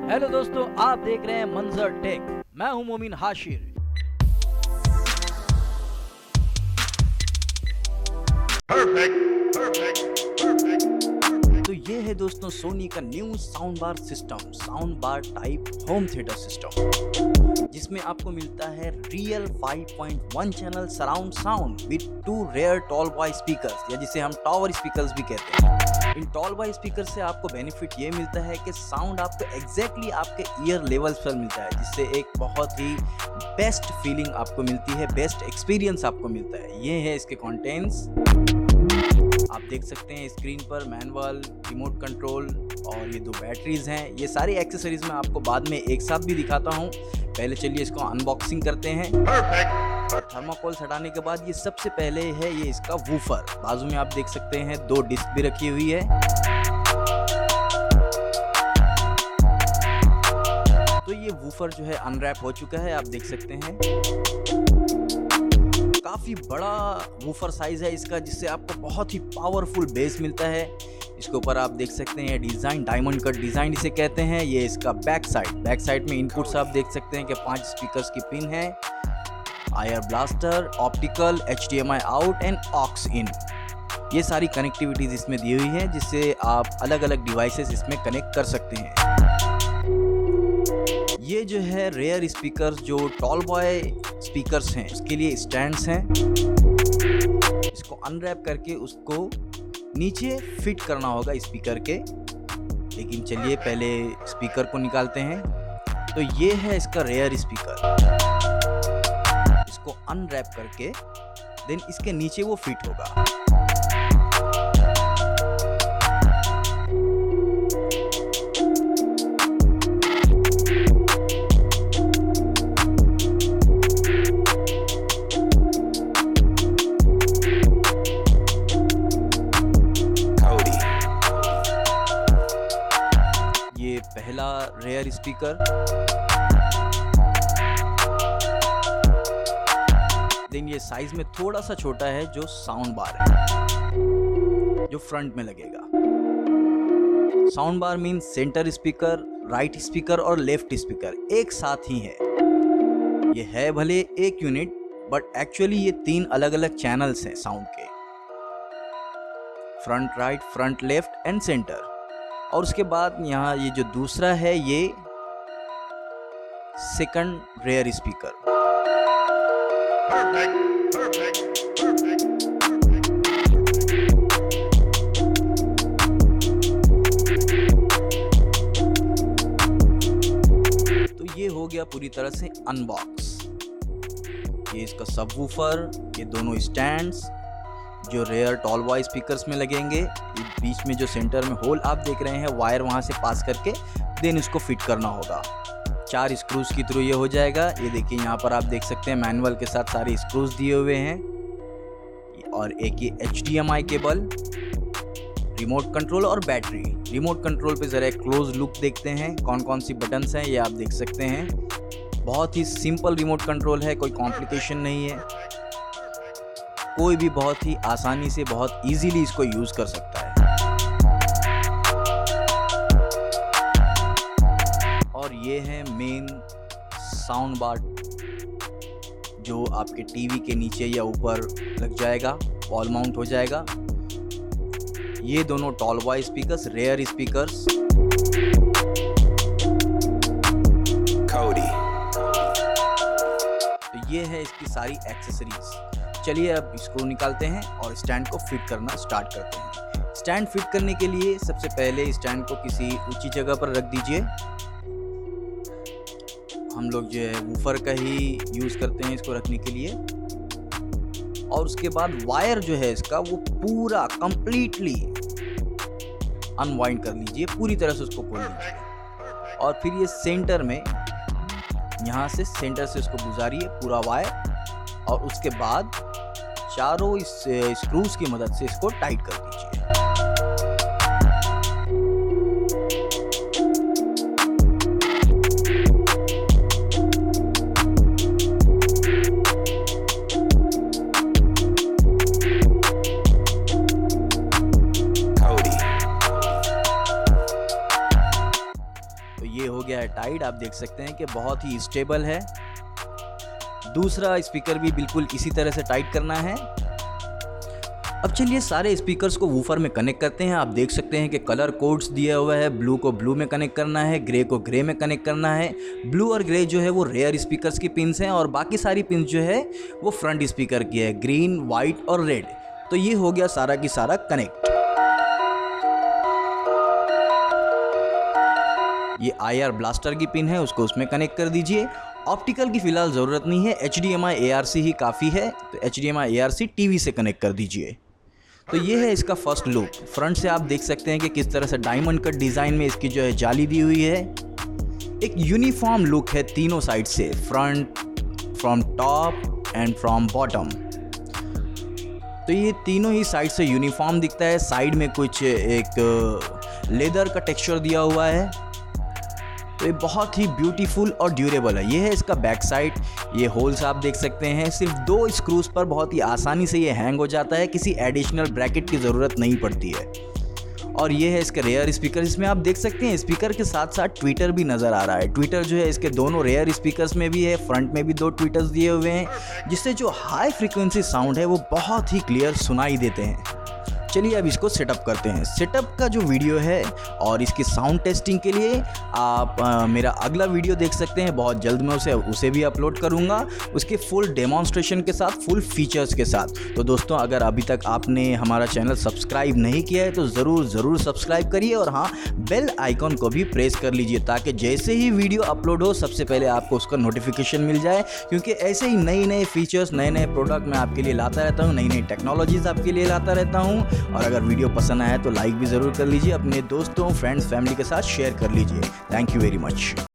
Hello दोस्तों, आप देख रहे हैं मंजर टेक। मैं हूं मोमिन हाशिर। तो ये है दोस्तों सोनी का new sound bar system, sound bar type home theatre system, जिसमें आपको मिलता है real 5.1 channel surround sound with 2 rear tall boy speakers, या जिसे हम टावर स्पीकर्स भी कहते हैं। इन टॉल बॉय स्पीकर से आपको बेनिफिट ये मिलता है कि साउंड आपको एग्जैक्टली आपके ईयर लेवल्स पर मिलता है, जिससे एक बहुत ही बेस्ट फीलिंग आपको मिलती है, बेस्ट एक्सपीरियंस आपको मिलता है। ये है इसके कंटेंट्स, आप देख सकते हैं स्क्रीन पर मैनुअल, रिमोट कंट्रोल और ये 2 बैटरीज हैं। ये सारी एक्सेसरीज मैं आपको बाद में एक साथ भी दिखाता हूँ। पहले चलिए इसको अनबॉक्सिंग करते हैं। थर्माकोल हटाने के बाद ये सबसे पहले है ये इसका वूफर। बाजू में आप देख सकते हैं 2 डिस्क भी रखी हुई है। तो ये वूफर जो है अनरैप हो चुका है, आप देख सकते हैं। काफ़ी बड़ा वूफर साइज है इसका, जिससे आपको बहुत ही पावरफुल बेस मिलता है। इसके ऊपर आप देख सकते हैं डिज़ाइन, डायमंड कट डिज़ाइन इसे कहते हैं। ये इसका बैक साइड में इनपुट्स आप देख सकते हैं कि 5 स्पीकर्स की पिन है, IR blaster, optical, HDMI out and aux in. ये सारी कनेक्टिविटीज़ इसमें दी हुई हैं, जिससे आप अलग अलग डिवाइसेस इसमें कनेक्ट कर सकते हैं। ये जो है रेयर स्पीकर्स, जो टॉल बॉय स्पीकर्स हैं, उसके लिए स्टैंड्स हैं। इसको अनरैप करके उसको नीचे फिट करना होगा स्पीकर के। लेकिन चलिए पहले स्पीकर को निकालते हैं। तो ये है इसका रेयर स्पीकर। इसको अनरैप करके देन इसके नीचे वो फिट होगा। पहला रेयर स्पीकर, देन ये साइज में थोड़ा सा छोटा है जो साउंड बार है, जो फ्रंट में लगेगा। Sound bar means centre speaker, right speaker और लेफ्ट स्पीकर एक साथ ही है। ये है भले एक यूनिट, बट एक्चुअली ये 3 अलग अलग चैनल्स हैं साउंड के, front right, front left and centre. और उसके बाद यहाँ ये जो दूसरा है ये सेकंड रेयर स्पीकर। तो ये हो गया पूरी तरह से अनबॉक्स। ये इसका सबवूफर, ये दोनों स्टैंड्स जो रेयर टॉल बॉय स्पीकर्स में लगेंगे। ये बीच में जो सेंटर में होल आप देख रहे हैं, वायर वहाँ से पास करके देन इसको फिट करना होगा। 4 स्क्रूज के थ्रू ये हो जाएगा। ये देखिए यहाँ पर आप देख सकते हैं मैनुअल के साथ सारे स्क्रूज दिए हुए हैं। और एक ये HDMI केबल, रिमोट कंट्रोल और बैटरी। रिमोट कंट्रोल पे ज़रा एक क्लोज लुक देखते हैं, कौन कौन सी बटन्स हैं ये आप देख सकते हैं। बहुत ही सिंपल रिमोट कंट्रोल है, कोई कॉम्प्लिकेशन नहीं है। कोई भी बहुत ही आसानी से, बहुत इजीली इसको यूज़ कर सकता है। और ये है मेन साउंड बार, जो आपके टीवी के नीचे या ऊपर लग जाएगा, वॉल माउंट हो जाएगा। ये दोनों tall boy speakers, rear speakers. तो ये है इसकी सारी एक्सेसरीज। चलिए अब इसको निकालते हैं और स्टैंड को फिट करना स्टार्ट करते हैं। स्टैंड फिट करने के लिए सबसे पहले स्टैंड को किसी ऊंची जगह पर रख दीजिए। हम लोग जो है वूफर का ही यूज़ करते हैं इसको रखने के लिए। और उसके बाद वायर जो है इसका वो पूरा कंप्लीटली अनवाइंड कर लीजिए, पूरी तरह से उसको खोल लीजिए। और फिर ये सेंटर में, यहाँ से सेंटर से उसको गुजारिए पूरा वायर, और उसके बाद चारों इस स्क्रूज की मदद से इसको टाइट कर दीजिए। गया है टाइट। आप देख सकते हैं कि बहुत ही स्टेबल है। दूसरा स्पीकर भी बिल्कुल इसी तरह से टाइट करना है। अब चलिए सारे स्पीकर्स को वूफर में कनेक्ट करते हैं। आप देख सकते हैं कि कलर कोड्स दिया हुआ है। ब्लू को ब्लू में कनेक्ट करना है, ग्रे को ग्रे में कनेक्ट करना है। ब्लू और ग्रे जो है वो रेयर स्पीकर्स की पिंस हैं और बाकी सारी पिंस जो है वो फ्रंट स्पीकर की है, ग्रीन, वाइट और रेड। तो ये हो गया सारा की सारा कनेक्ट। ये IR ब्लास्टर की पिन है, उसको उसमें कनेक्ट कर दीजिए। ऑप्टिकल की फ़िलहाल ज़रूरत नहीं है, HDMI ARC ही काफ़ी है, तो HDMI ARC टीवी से कनेक्ट कर दीजिए। तो ये है इसका फर्स्ट लुक। फ्रंट से आप देख सकते हैं कि किस तरह से डायमंड कट डिज़ाइन में इसकी जो है जाली दी हुई है। एक यूनिफॉर्म लुक है तीनों साइड से, front, from top and from bottom. तो ये तीनों ही साइड से यूनिफॉर्म दिखता है। साइड में कुछ एक लेदर का टेक्सचर दिया हुआ है। तो ये बहुत ही ब्यूटीफुल और ड्यूरेबल है। ये है इसका बैक साइड। ये होल्स आप देख सकते हैं, सिर्फ 2 स्क्रूज पर बहुत ही आसानी से ये हैंग हो जाता है, किसी एडिशनल ब्रैकेट की ज़रूरत नहीं पड़ती है। और ये है इसका रेयर स्पीकर, जिसमें आप देख सकते हैं स्पीकर के साथ साथ ट्विटर भी नज़र आ रहा है। ट्विटर जो है इसके दोनों रेयर स्पीकर्स में भी है, फ्रंट में भी 2 ट्विटर्स दिए हुए हैं, जिससे जो हाई फ्रीक्वेंसी साउंड है वो बहुत ही क्लियर सुनाई देते हैं। चलिए अब इसको सेटअप करते हैं। सेटअप का जो वीडियो है और इसकी साउंड टेस्टिंग के लिए आप मेरा अगला वीडियो देख सकते हैं। बहुत जल्द मैं उसे भी अपलोड करूंगा, उसके फुल डेमोन्स्ट्रेशन के साथ, फुल फीचर्स के साथ। तो दोस्तों अगर अभी तक आपने हमारा चैनल सब्सक्राइब नहीं किया है तो ज़रूर सब्सक्राइब करिए और हाँ, बेल आइकॉन को भी प्रेस कर लीजिए ताकि जैसे ही वीडियो अपलोड हो सबसे पहले आपको उसका नोटिफिकेशन मिल जाए, क्योंकि ऐसे ही नए फीचर्स, नए प्रोडक्ट मैं आपके लिए लाता रहता हूँ, नई टेक्नोलॉजीज़ आपके लिए लाता रहता हूँ। और अगर वीडियो पसंद आया तो लाइक भी ज़रूर कर लीजिए, अपने दोस्तों, फ्रेंड्स, फैमिली के साथ शेयर कर लीजिए। Thank you very much.